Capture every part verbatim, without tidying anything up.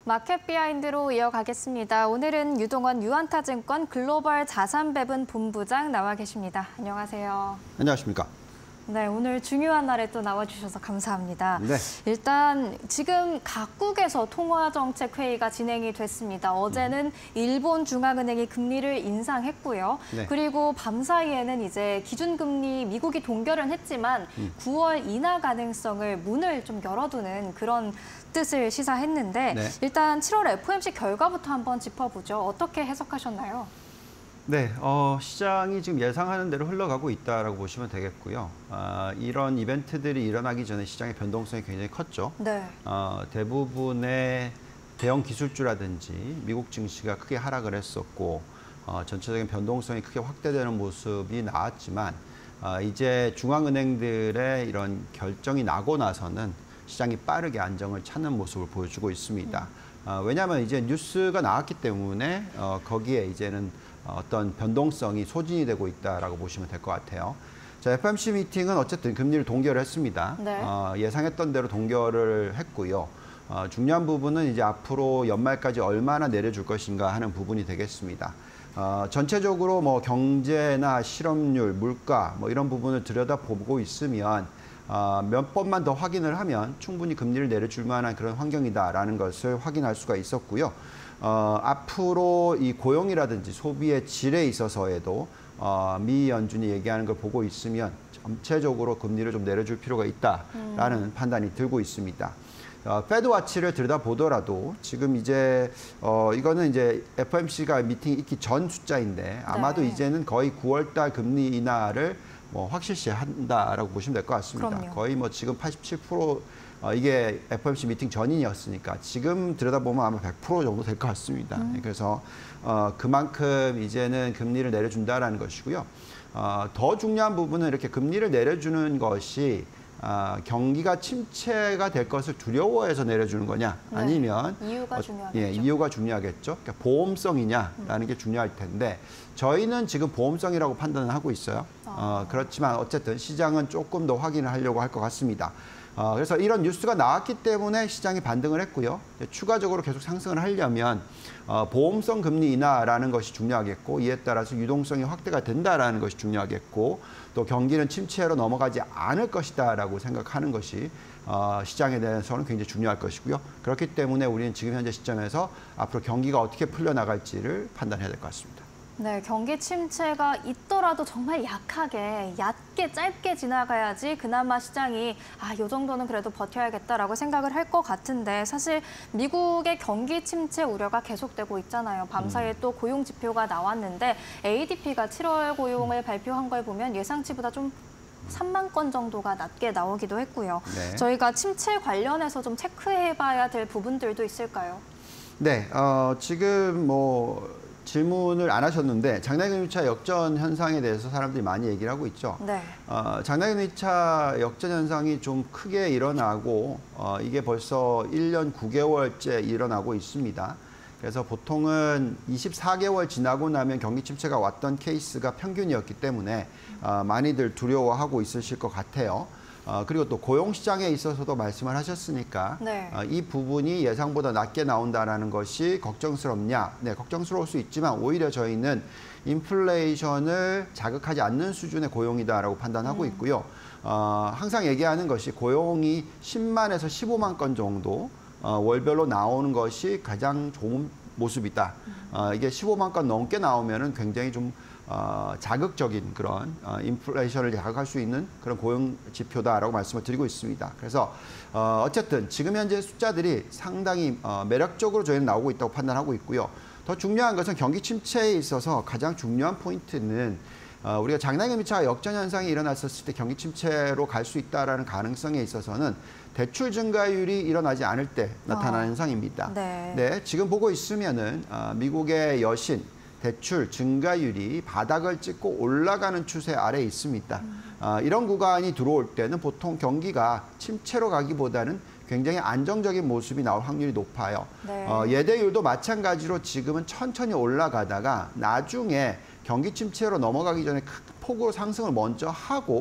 마켓 비하인드로 이어가겠습니다. 오늘은 유동원 유한타증권 글로벌 자산배분 본부장 나와 계십니다. 안녕하세요. 안녕하십니까. 네, 오늘 중요한 날에 또 나와주셔서 감사합니다. 네. 일단 지금 각국에서 통화정책회의가 진행이 됐습니다. 어제는 일본 중앙은행이 금리를 인상했고요. 네. 그리고 밤사이에는 이제 기준금리 미국이 동결은 했지만 음. 구월 인하 가능성을 문을 좀 열어두는 그런 뜻을 시사했는데 네. 일단 칠월 에프오엠씨 결과부터 한번 짚어보죠. 어떻게 해석하셨나요? 네, 어, 시장이 지금 예상하는 대로 흘러가고 있다라고 보시면 되겠고요. 아, 이런 이벤트들이 일어나기 전에 시장의 변동성이 굉장히 컸죠. 네. 어, 대부분의 대형 기술주라든지 미국 증시가 크게 하락을 했었고 어, 전체적인 변동성이 크게 확대되는 모습이 나왔지만 어, 이제 중앙은행들의 이런 결정이 나고 나서는 시장이 빠르게 안정을 찾는 모습을 보여주고 있습니다. 음. 어, 왜냐하면 이제 뉴스가 나왔기 때문에 어, 거기에 이제는 어떤 변동성이 소진이 되고 있다라고 보시면 될 것 같아요. 자, 에프오엠씨 미팅은 어쨌든 금리를 동결을 했습니다. 네. 어, 예상했던 대로 동결을 했고요. 어, 중요한 부분은 이제 앞으로 연말까지 얼마나 내려줄 것인가 하는 부분이 되겠습니다. 어, 전체적으로 뭐 경제나 실업률, 물가 뭐 이런 부분을 들여다보고 있으면 어, 몇 번만 더 확인을 하면 충분히 금리를 내려줄 만한 그런 환경이다라는 것을 확인할 수가 있었고요. 어, 앞으로 이 고용이라든지 소비의 질에 있어서에도 어, 미 연준이 얘기하는 걸 보고 있으면 전체적으로 금리를 좀 내려줄 필요가 있다라는 음. 판단이 들고 있습니다. 어, 패드 와치를 들여다보더라도 지금 이제 어, 이거는 이제 에프오엠씨가 미팅이 있기 전 숫자인데 아마도 네. 이제는 거의 구월 달 금리 인하를 뭐 확실시 한다라고 보시면 될 것 같습니다. 그럼요. 거의 뭐 지금 팔십칠 퍼센트 어, 이게 에프오엠씨 미팅 전이었으니까 지금 들여다보면 아마 백 퍼센트 정도 될 것 같습니다. 음. 그래서 어, 그만큼 이제는 금리를 내려준다라는 것이고요. 어, 더 중요한 부분은 이렇게 금리를 내려주는 것이 어, 경기가 침체가 될 것을 두려워해서 내려주는 거냐 네. 아니면 이유가 어, 중요하겠죠. 예, 이유가 중요하겠죠. 그러니까 보험성이냐라는 음. 게 중요할 텐데 저희는 지금 보험성이라고 판단을 하고 있어요. 아. 어, 그렇지만 어쨌든 시장은 조금 더 확인을 하려고 할 것 같습니다. 어, 그래서 이런 뉴스가 나왔기 때문에 시장이 반등을 했고요. 추가적으로 계속 상승을 하려면 어, 보험성 금리 인하라는 것이 중요하겠고 이에 따라서 유동성이 확대가 된다라는 것이 중요하겠고 또 경기는 침체로 넘어가지 않을 것이다라고 생각하는 것이 어, 시장에 대해서는 굉장히 중요할 것이고요. 그렇기 때문에 우리는 지금 현재 시점에서 앞으로 경기가 어떻게 풀려나갈지를 판단해야 될 것 같습니다. 네, 경기 침체가 있더라도 정말 약하게, 얕게, 짧게 지나가야지 그나마 시장이 아, 요 정도는 그래도 버텨야겠다라고 생각을 할 것 같은데 사실 미국의 경기 침체 우려가 계속되고 있잖아요. 밤사이에 음. 또 고용 지표가 나왔는데 에이디피가 칠월 고용을 발표한 걸 보면 예상치보다 좀 삼만 건 정도가 낮게 나오기도 했고요. 네. 저희가 침체 관련해서 좀 체크해봐야 될 부분들도 있을까요? 네, 어, 지금 뭐 질문을 안 하셨는데 장내금리차 역전 현상에 대해서 사람들이 많이 얘기를 하고 있죠. 네. 어, 장내금리차 역전 현상이 좀 크게 일어나고 어, 이게 벌써 일 년 구 개월째 일어나고 있습니다. 그래서 보통은 이십사 개월 지나고 나면 경기 침체가 왔던 케이스가 평균이었기 때문에 어, 많이들 두려워하고 있으실 것 같아요. 어, 그리고 또 고용시장에 있어서도 말씀을 하셨으니까 네. 어, 이 부분이 예상보다 낮게 나온다는 것이 걱정스럽냐? 네, 걱정스러울 수 있지만 오히려 저희는 인플레이션을 자극하지 않는 수준의 고용이다라고 판단하고 음. 있고요. 어, 항상 얘기하는 것이 고용이 십만에서 십오만 건 정도 어, 월별로 나오는 것이 가장 좋은 모습이다. 음. 어, 이게 십오만 건 넘게 나오면은 굉장히 좀 어, 자극적인 그런 어, 인플레이션을 자극할 수 있는 그런 고용 지표다라고 말씀을 드리고 있습니다. 그래서 어, 어쨌든 지금 현재 숫자들이 상당히 어, 매력적으로 저희는 나오고 있다고 판단하고 있고요. 더 중요한 것은 경기 침체에 있어서 가장 중요한 포인트는 어, 우리가 장내금리차 역전 현상이 일어났었을 때 경기 침체로 갈 수 있다라는 가능성에 있어서는 대출 증가율이 일어나지 않을 때 나타나는 어. 현상입니다. 네. 네, 지금 보고 있으면은 어, 미국의 여신 대출 증가율이 바닥을 찍고 올라가는 추세 아래에 있습니다. 음. 어, 이런 구간이 들어올 때는 보통 경기가 침체로 가기보다는 굉장히 안정적인 모습이 나올 확률이 높아요. 네. 어, 예대율도 마찬가지로 지금은 천천히 올라가다가 나중에 경기 침체로 넘어가기 전에 큰 폭으로 상승을 먼저 하고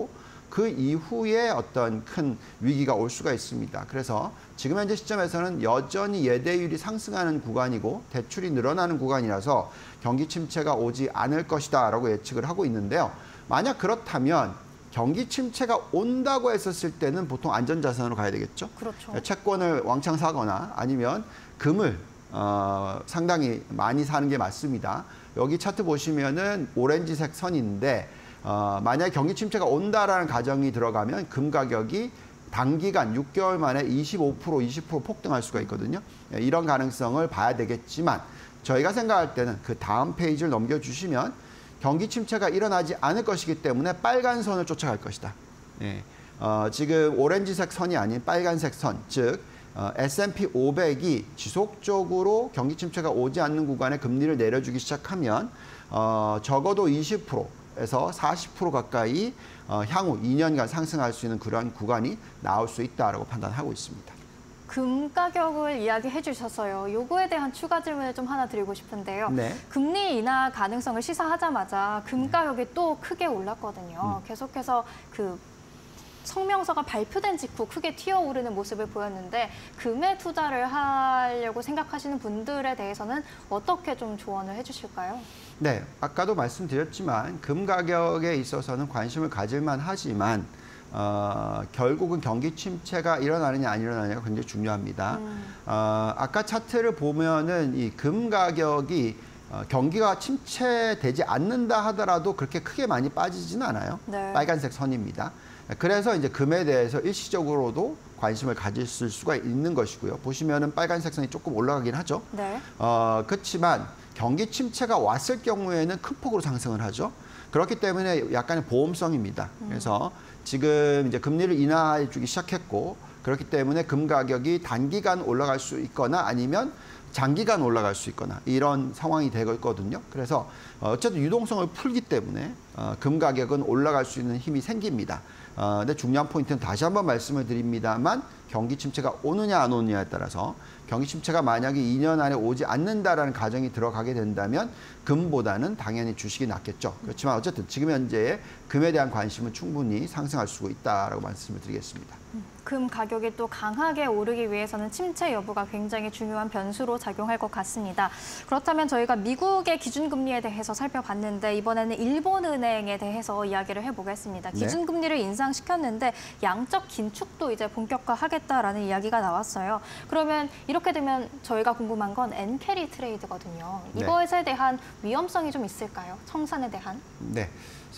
그 이후에 어떤 큰 위기가 올 수가 있습니다. 그래서 지금 현재 시점에서는 여전히 예대율이 상승하는 구간이고 대출이 늘어나는 구간이라서 경기 침체가 오지 않을 것이다라고 예측을 하고 있는데요. 만약 그렇다면 경기 침체가 온다고 했었을 때는 보통 안전자산으로 가야 되겠죠. 그렇죠. 채권을 왕창 사거나 아니면 금을 어, 상당히 많이 사는 게 맞습니다. 여기 차트 보시면은 오렌지색 선인데 어, 만약에 경기 침체가 온다라는 가정이 들어가면 금 가격이 단기간 육 개월 만에 이십오 퍼센트, 이십 퍼센트 폭등할 수가 있거든요. 이런 가능성을 봐야 되겠지만 저희가 생각할 때는 그 다음 페이지를 넘겨주시면 경기 침체가 일어나지 않을 것이기 때문에 빨간 선을 쫓아갈 것이다. 예. 어, 지금 오렌지색 선이 아닌 빨간색 선, 즉 어, 에스 앤 피 오백이 지속적으로 경기 침체가 오지 않는 구간에 금리를 내려주기 시작하면 어, 적어도 이십 퍼센트에서 사십 퍼센트 가까이 어, 향후 이 년간 상승할 수 있는 그러한 구간이 나올 수 있다라고 판단하고 있습니다. 금 가격을 이야기해 주셔서요. 요거에 대한 추가 질문을 좀 하나 드리고 싶은데요. 네. 금리 인하 가능성을 시사하자마자 금 가격이 또 크게 올랐거든요. 음. 계속해서 그 성명서가 발표된 직후 크게 튀어오르는 모습을 보였는데 금에 투자를 하려고 생각하시는 분들에 대해서는 어떻게 좀 조언을 해주실까요? 네, 아까도 말씀드렸지만 금 가격에 있어서는 관심을 가질만 하지만 어, 결국은 경기 침체가 일어나느냐 안 일어나느냐가 굉장히 중요합니다. 음. 어, 아까 차트를 보면은 이 금 가격이 어, 경기가 침체되지 않는다 하더라도 그렇게 크게 많이 빠지지는 않아요. 네. 빨간색 선입니다. 그래서 이제 금에 대해서 일시적으로도 관심을 가질 수가 있는 것이고요. 보시면은 빨간색 선이 조금 올라가긴 하죠. 네. 어, 그렇지만 경기 침체가 왔을 경우에는 큰 폭으로 상승을 하죠. 그렇기 때문에 약간의 보험성입니다. 음. 그래서 지금 이제 금리를 인하해 주기 시작했고 그렇기 때문에 금 가격이 단기간 올라갈 수 있거나 아니면 장기간 올라갈 수 있거나 이런 상황이 되거든요. 그래서 어쨌든 유동성을 풀기 때문에 금 가격은 올라갈 수 있는 힘이 생깁니다. 근데 중요한 포인트는 다시 한번 말씀을 드립니다만 경기 침체가 오느냐 안 오느냐에 따라서 경기 침체가 만약에 이 년 안에 오지 않는다라는 가정이 들어가게 된다면 금보다는 당연히 주식이 낫겠죠. 그렇지만 어쨌든 지금 현재 금에 대한 관심은 충분히 상승할 수 있다라고 말씀을 드리겠습니다. 금 가격이 또 강하게 오르기 위해서는 침체 여부가 굉장히 중요한 변수로 작용할 것 같습니다. 그렇다면 저희가 미국의 기준금리에 대해서 살펴봤는데 이번에는 일본은행에 대해서 이야기를 해보겠습니다. 네. 기준금리를 인상시켰는데 양적 긴축도 이제 본격화하겠다라는 이야기가 나왔어요. 그러면 이렇게 되면 저희가 궁금한 건 엔캐리 트레이드거든요. 이것에 대한 위험성이 좀 있을까요? 청산에 대한? 네.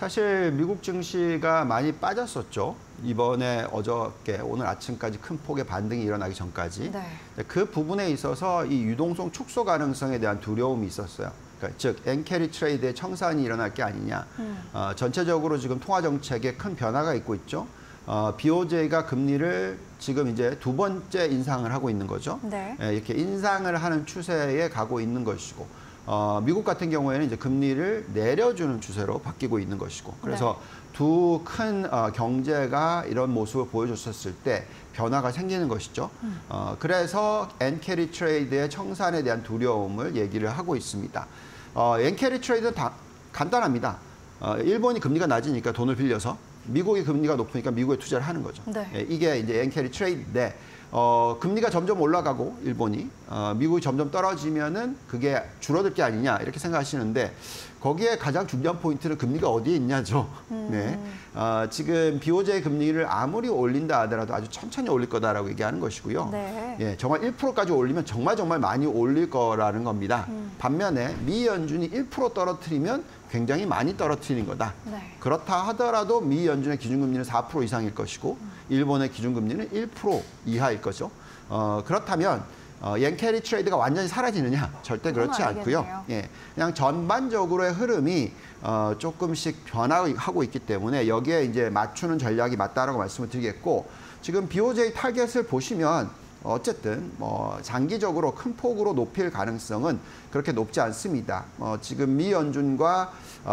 사실 미국 증시가 많이 빠졌었죠. 이번에 어저께 오늘 아침까지 큰 폭의 반등이 일어나기 전까지. 네. 그 부분에 있어서 이 유동성 축소 가능성에 대한 두려움이 있었어요. 그러니까 즉 엔캐리 트레이드의 청산이 일어날 게 아니냐. 음. 어, 전체적으로 지금 통화 정책에 큰 변화가 있고 있죠. 어, 비오제이가 금리를 지금 이제 두 번째 인상을 하고 있는 거죠. 네. 예, 이렇게 인상을 하는 추세에 가고 있는 것이고. 어, 미국 같은 경우에는 이제 금리를 내려주는 추세로 바뀌고 있는 것이고, 그래서 네. 두 큰 어, 경제가 이런 모습을 보여줬었을 때 변화가 생기는 것이죠. 음. 어, 그래서 엔캐리 트레이드의 청산에 대한 두려움을 얘기를 하고 있습니다. 어, 엔캐리 트레이드는 다 간단합니다. 어, 일본이 금리가 낮으니까 돈을 빌려서 미국의 금리가 높으니까 미국에 투자를 하는 거죠. 네. 예, 이게 이제 엔캐리 트레이드인데. 어, 금리가 점점 올라가고 일본이 어, 미국이 점점 떨어지면은 그게 줄어들 게 아니냐 이렇게 생각하시는데 거기에 가장 중요한 포인트는 금리가 어디에 있냐죠. 음. 네. 어, 지금 비오제이 금리를 아무리 올린다 하더라도 아주 천천히 올릴 거다라고 얘기하는 것이고요. 네. 예, 정말 일 퍼센트까지 올리면 정말 정말 많이 올릴 거라는 겁니다. 음. 반면에 미 연준이 일 퍼센트 떨어뜨리면 굉장히 많이 떨어뜨리는 거다. 네. 그렇다 하더라도 미 연준의 기준금리는 사 퍼센트 이상일 것이고 음. 일본의 기준금리는 일 퍼센트 이하일 거죠. 어, 그렇다면 어, 엔캐리 트레이드가 완전히 사라지느냐? 절대 그렇지 않고요. 예, 그냥 전반적으로의 흐름이 어, 조금씩 변화하고 있기 때문에 여기에 이제 맞추는 전략이 맞다라고 말씀을 드리겠고 지금 비오제이 타겟을 보시면 어쨌든 뭐 장기적으로 큰 폭으로 높일 가능성은 그렇게 높지 않습니다. 어, 지금 미 연준과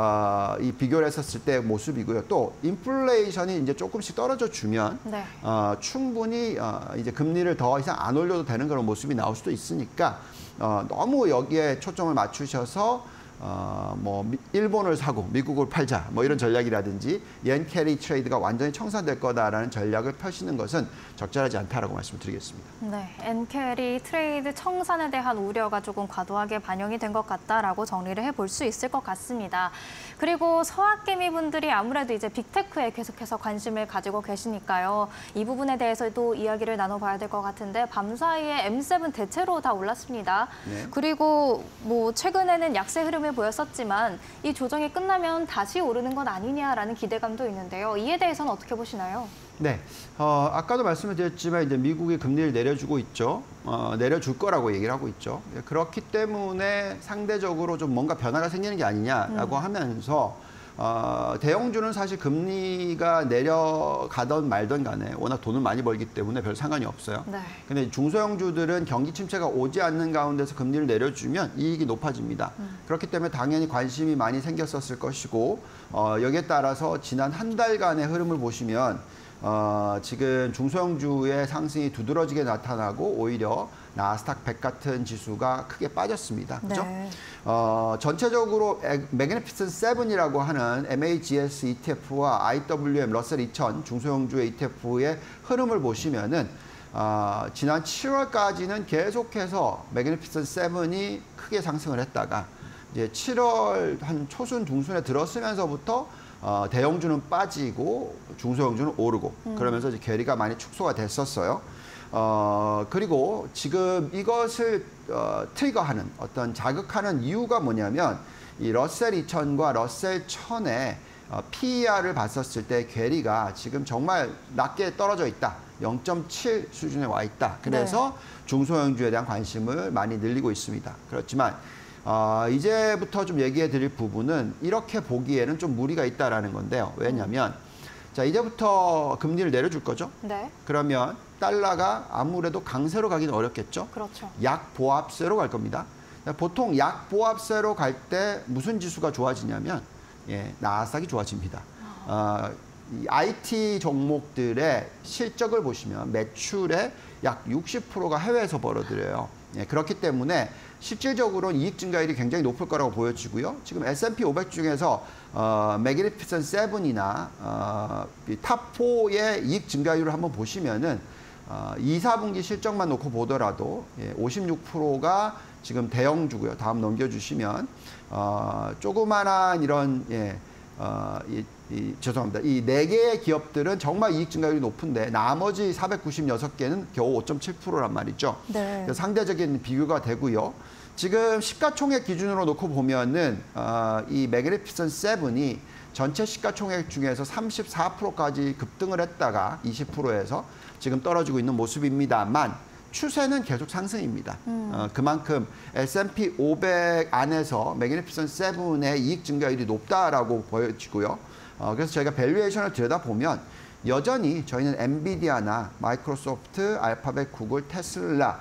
어, 이 비교를 했었을 때 모습이고요. 또 인플레이션이 이제 조금씩 떨어져 주면 네. 어, 충분히 어, 이제 금리를 더 이상 안 올려도 되는 그런 모습이 나올 수도 있으니까 어, 너무 여기에 초점을 맞추셔서 어, 뭐 일본을 사고 미국을 팔자 뭐 이런 전략이라든지 옌 캐리 트레이드가 완전히 청산될 거다라는 전략을 펴시는 것은 적절하지 않다라고 말씀드리겠습니다. 네, 엔캐리 트레이드 청산에 대한 우려가 조금 과도하게 반영이 된 것 같다라고 정리를 해볼 수 있을 것 같습니다. 그리고 서학개미 분들이 아무래도 이제 빅테크에 계속해서 관심을 가지고 계시니까요. 이 부분에 대해서도 이야기를 나눠봐야 될 것 같은데 밤사이에 엠 세븐 대체로 다 올랐습니다. 네. 그리고 뭐 최근에는 약세 흐름을 보였었지만 이 조정이 끝나면 다시 오르는 것 아니냐라는 기대감도 있는데요. 이에 대해서는 어떻게 보시나요? 네, 어, 아까도 말씀을 드렸지만 이제 미국이 금리를 내려주고 있죠. 어, 내려줄 거라고 얘기를 하고 있죠. 그렇기 때문에 상대적으로 좀 뭔가 변화가 생기는 게 아니냐라고 음. 하면서 어, 대형주는 사실 금리가 내려가던 말던 간에 워낙 돈을 많이 벌기 때문에 별 상관이 없어요. 네. 근데 중소형주들은 경기 침체가 오지 않는 가운데서 금리를 내려주면 이익이 높아집니다. 음. 그렇기 때문에 당연히 관심이 많이 생겼었을 것이고 어, 여기에 따라서 지난 한 달간의 흐름을 보시면 어, 지금 중소형주의 상승이 두드러지게 나타나고 오히려 나스닥 백 같은 지수가 크게 빠졌습니다. 그렇죠? 네. 어, 전체적으로 매그니피센트 세븐이라고 하는 엠 에이 지 에스 이 티 에프와 아이 더블유 엠 러셀 이천 중소형주의 이 티 에프의 흐름을 보시면은 어, 지난 칠월까지는 계속해서 매그니피센트 세븐이 크게 상승을 했다가 이제 칠월 한 초순 중순에 들어서면서부터 어, 대형주는 빠지고 중소형주는 오르고 음. 그러면서 이제 괴리가 많이 축소가 됐었어요. 어, 그리고 지금 이것을 어, 트리거하는 어떤 자극하는 이유가 뭐냐면 이 러셀 이천과 러셀 천의 어, 피 이 알을 봤었을 때 괴리가 지금 정말 낮게 떨어져 있다. 영 점 칠 수준에 와 있다. 그래서 네. 중소형주에 대한 관심을 많이 늘리고 있습니다. 그렇지만 어, 이제부터 좀 얘기해 드릴 부분은 이렇게 보기에는 좀 무리가 있다라는 건데요. 왜냐하면 자 이제부터 금리를 내려줄 거죠. 네. 그러면 달러가 아무래도 강세로 가기는 어렵겠죠. 그렇죠. 약보합세로 갈 겁니다. 보통 약보합세로 갈 때 무슨 지수가 좋아지냐면 예, 나스닥이 좋아집니다. 어, 이 아이 티 종목들의 실적을 보시면 매출의 약 육십 퍼센트가 해외에서 벌어들여요. 예, 그렇기 때문에 실질적으로 이익 증가율이 굉장히 높을 거라고 보여지고요. 지금 에스 앤 피 오백 중에서 어, 매그니피센트 세븐이나 어, 탑 사의 이익 증가율을 한번 보시면은 어, 이, 사 분기 실적만 놓고 보더라도 예, 오십육 퍼센트가 지금 대형주고요. 다음 넘겨주시면 어, 조그만한 이런 예, 어, 이, 이, 죄송합니다. 이 네 개의 기업들은 정말 이익 증가율이 높은데 나머지 사백구십육 개는 겨우 오 점 칠 퍼센트란 말이죠. 네. 상대적인 비교가 되고요. 지금 시가총액 기준으로 놓고 보면은 어, 이 매그니피센트 세븐이 전체 시가총액 중에서 삼십사 퍼센트까지 급등을 했다가 이십 퍼센트에서 지금 떨어지고 있는 모습입니다만 추세는 계속 상승입니다. 음. 어, 그만큼 에스 앤 피 오백 안에서 매그니피센트 세븐의 이익 증가율이 높다라고 보여지고요. 어, 그래서 저희가 밸류에이션을 들여다보면 여전히 저희는 엔비디아나 마이크로소프트, 알파벳, 구글, 테슬라,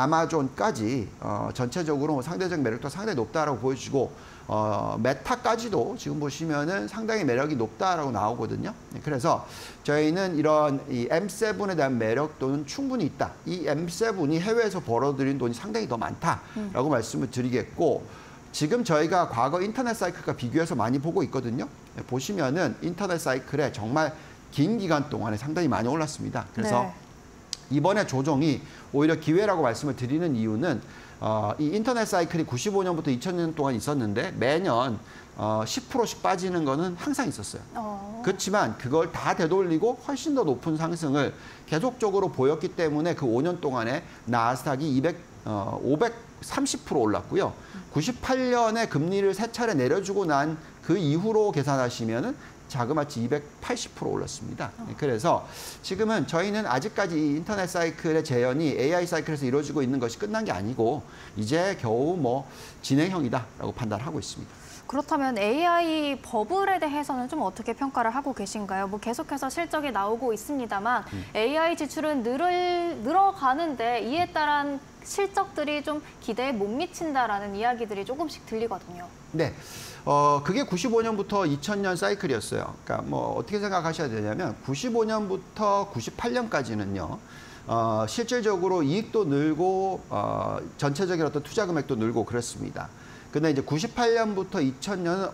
아마존까지 어, 전체적으로 상대적 매력도 상당히 높다라고 보여지고 어, 메타까지도 지금 보시면은 상당히 매력이 높다라고 나오거든요. 그래서 저희는 이런 이 엠 세븐에 대한 매력도는 충분히 있다. 이 엠 세븐이 해외에서 벌어들인 돈이 상당히 더 많다라고 음. 말씀을 드리겠고 지금 저희가 과거 인터넷 사이클과 비교해서 많이 보고 있거든요. 보시면은 인터넷 사이클에 정말 긴 기간 동안에 상당히 많이 올랐습니다. 그래서 네. 이번에 조정이 오히려 기회라고 말씀을 드리는 이유는 어, 이 인터넷 사이클이 구십오 년부터 이천 년 동안 있었는데 매년 어, 십 퍼센트씩 빠지는 거는 항상 있었어요. 어. 그렇지만 그걸 다 되돌리고 훨씬 더 높은 상승을 계속적으로 보였기 때문에 그 오 년 동안에 나스닥이 이백, 어, 오백삼십 퍼센트 올랐고요. 구십팔 년에 금리를 세 차례 내려주고 난 그 이후로 계산하시면은 자그마치 이백팔십 퍼센트 올랐습니다. 그래서 지금은 저희는 아직까지 이 인터넷 사이클의 재현이 에이 아이 사이클에서 이루어지고 있는 것이 끝난 게 아니고 이제 겨우 뭐 진행형이다라고 판단하고 있습니다. 그렇다면 에이 아이 버블에 대해서는 좀 어떻게 평가를 하고 계신가요? 뭐 계속해서 실적이 나오고 있습니다만 음. 에이 아이 지출은 늘을, 늘어가는데 이에 따른 실적들이 좀 기대에 못 미친다라는 이야기들이 조금씩 들리거든요. 네. 어, 그게 구십오 년부터 이천 년 사이클이었어요. 그러니까 뭐 어떻게 생각하셔야 되냐면 구십오 년부터 구십팔 년까지는요. 어, 실질적으로 이익도 늘고 어, 전체적인 어떤 투자 금액도 늘고 그랬습니다. 근데 이제 구십팔 년부터 이천 년은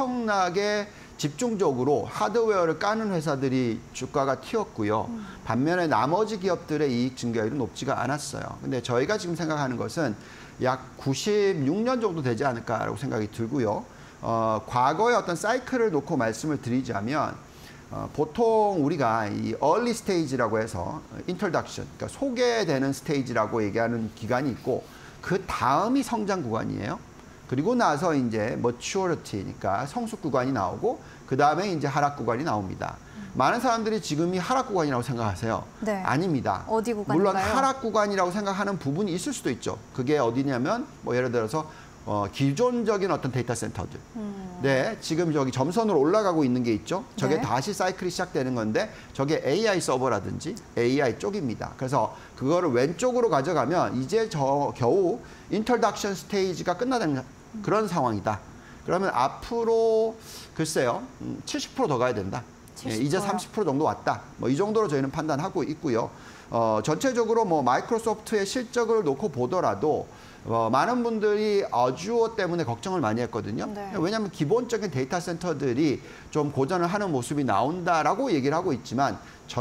엄청나게 집중적으로 하드웨어를 까는 회사들이 주가가 튀었고요. 음. 반면에 나머지 기업들의 이익 증가율은 높지가 않았어요. 근데 저희가 지금 생각하는 것은 약 구십육 년 정도 되지 않을까라고 생각이 들고요. 어, 과거의 어떤 사이클을 놓고 말씀을 드리자면 어, 보통 우리가 이 early stage라고 해서 introduction, 그러니까 소개되는 스테이지라고 얘기하는 기간이 있고 그 다음이 성장 구간이에요. 그리고 나서 이제 maturity니까 성숙 구간이 나오고 그 다음에 이제 하락 구간이 나옵니다. 음. 많은 사람들이 지금이 하락 구간이라고 생각하세요. 네. 아닙니다. 어디 구간인가요? 물론 하락 구간이라고 생각하는 부분이 있을 수도 있죠. 그게 어디냐면 뭐 예를 들어서 어, 기존적인 어떤 데이터 센터들. 음. 네, 지금 저기 점선으로 올라가고 있는 게 있죠. 저게 네. 다시 사이클이 시작되는 건데 저게 에이아이 서버라든지 에이아이 쪽입니다. 그래서 그거를 왼쪽으로 가져가면 이제 저 겨우 인트로덕션 스테이지가 끝나는 그런 상황이다. 그러면 앞으로 글쎄요, 칠십 퍼센트 더 가야 된다. 예, 이제 삼십 퍼센트 정도 왔다. 뭐 이 정도로 저희는 판단하고 있고요. 어, 전체적으로 뭐 마이크로소프트의 실적을 놓고 보더라도 어, 많은 분들이 어주어 때문에 걱정을 많이 했거든요. 네. 왜냐하면 기본적인 데이터 센터들이 좀 고전을 하는 모습이 나온다라고 얘기를 하고 있지만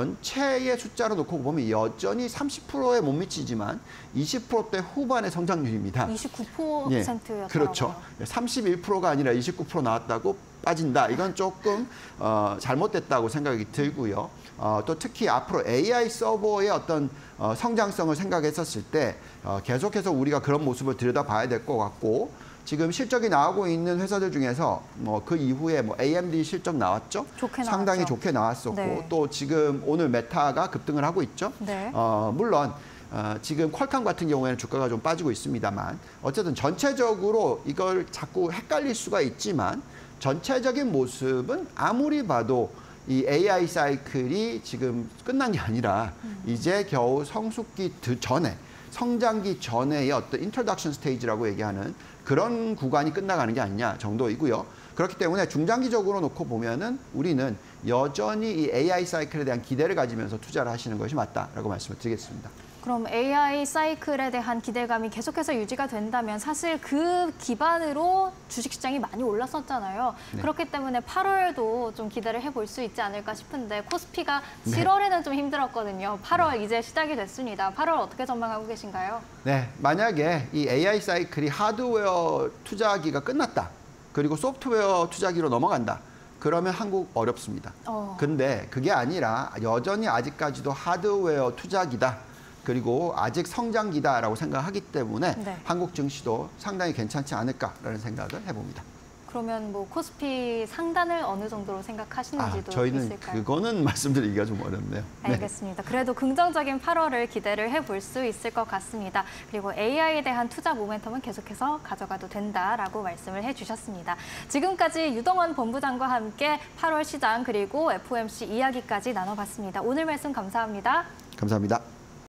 전체의 숫자로 놓고 보면 여전히 삼십 퍼센트에 못 미치지만 이십 퍼센트대 후반의 성장률입니다. 이십구 퍼센트였더라고요. 예, 그렇죠. 삼십일 퍼센트가 아니라 이십구 퍼센트 나왔다고 빠진다. 이건 조금 어, 잘못됐다고 생각이 들고요. 어, 또 특히 앞으로 에이아이 서버의 어떤 어, 성장성을 생각했었을 때 어, 계속해서 우리가 그런 모습을 들여다봐야 될 것 같고 지금 실적이 나오고 있는 회사들 중에서 뭐 그 이후에 뭐 에이엠디 실적 나왔죠. 좋게 상당히 나왔죠. 좋게 나왔었고 네. 또 지금 오늘 메타가 급등을 하고 있죠. 네. 어, 물론 어, 지금 퀄컴 같은 경우에는 주가가 좀 빠지고 있습니다만 어쨌든 전체적으로 이걸 자꾸 헷갈릴 수가 있지만 전체적인 모습은 아무리 봐도 이 에이아이 사이클이 지금 끝난 게 아니라 음. 이제 겨우 성숙기 전에 성장기 전의 어떤 인트로덕션 스테이지라고 얘기하는 그런 구간이 끝나가는 게 아니냐 정도이고요. 그렇기 때문에 중장기적으로 놓고 보면은 우리는 여전히 이 에이아이 사이클에 대한 기대를 가지면서 투자를 하시는 것이 맞다라고 말씀을 드리겠습니다. 그럼 에이아이 사이클에 대한 기대감이 계속해서 유지가 된다면 사실 그 기반으로 주식시장이 많이 올랐었잖아요. 네. 그렇기 때문에 팔월도 좀 기대를 해볼 수 있지 않을까 싶은데 코스피가 칠월에는 네. 좀 힘들었거든요. 팔월 네. 이제 시작이 됐습니다. 팔월 어떻게 전망하고 계신가요? 네, 만약에 이 에이아이 사이클이 하드웨어 투자기가 끝났다. 그리고 소프트웨어 투자기로 넘어간다. 그러면 한국 어렵습니다. 어. 근데 그게 아니라 여전히 아직까지도 하드웨어 투자기다. 그리고 아직 성장기다라고 생각하기 때문에 네. 한국 증시도 상당히 괜찮지 않을까라는 생각을 해봅니다. 그러면 뭐 코스피 상단을 어느 정도로 생각하시는지도 아, 저희는 있을까요? 그거는 말씀드리기가 좀 어렵네요. 알겠습니다. 네. 그래도 긍정적인 팔월을 기대를 해볼 수 있을 것 같습니다. 그리고 에이아이에 대한 투자 모멘텀은 계속해서 가져가도 된다라고 말씀을 해주셨습니다. 지금까지 유동원 본부장과 함께 팔월 시장 그리고 에프오엠씨 이야기까지 나눠봤습니다. 오늘 말씀 감사합니다. 감사합니다.